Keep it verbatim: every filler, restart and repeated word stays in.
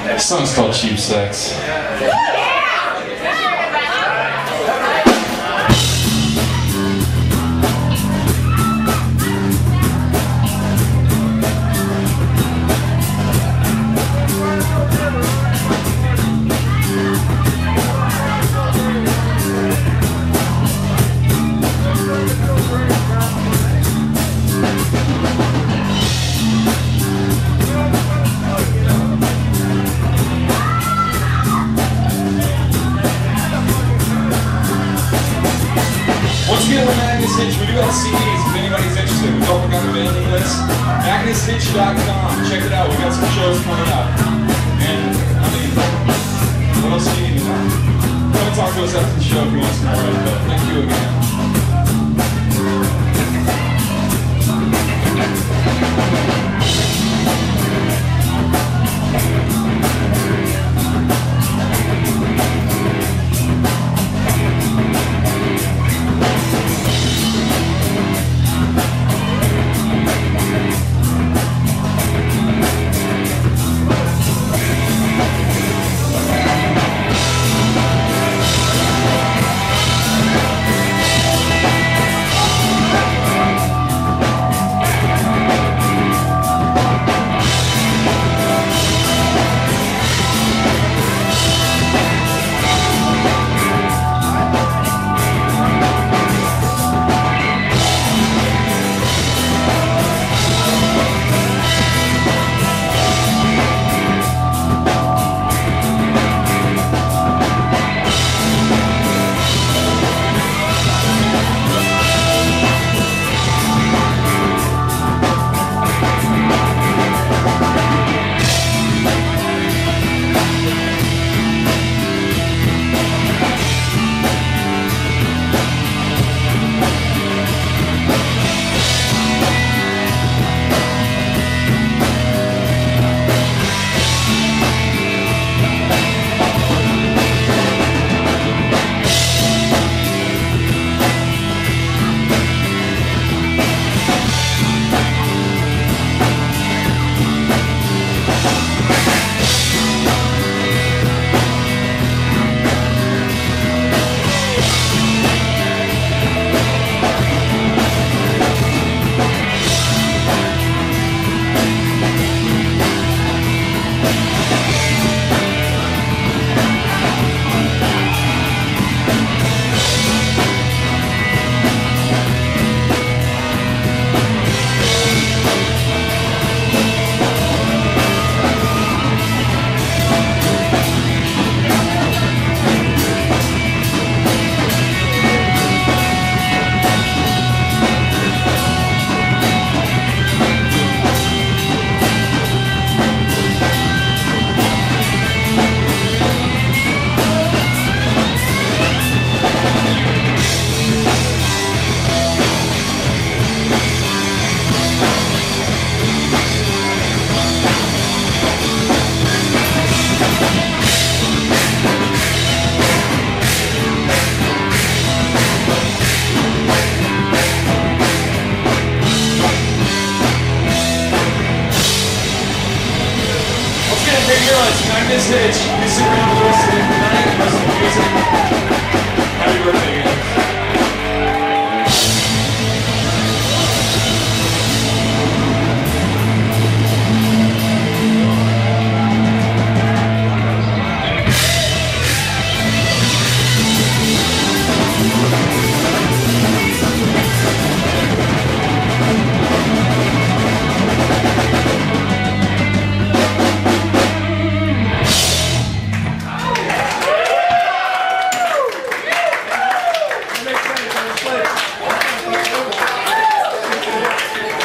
This song's called Cheap Sex. Once again, we're Magnus Hitch. We do have C Ds if anybody's interested. We don't forget the mailing list. Magnus Hitch dot com. Check it out. We got some shows coming up. And, I mean, what else do you need to know? Come and talk to us after the show if you want some more info. Thank you again. Magnus Hitch, music around the rest of the night, rest of the music. Happy birthday.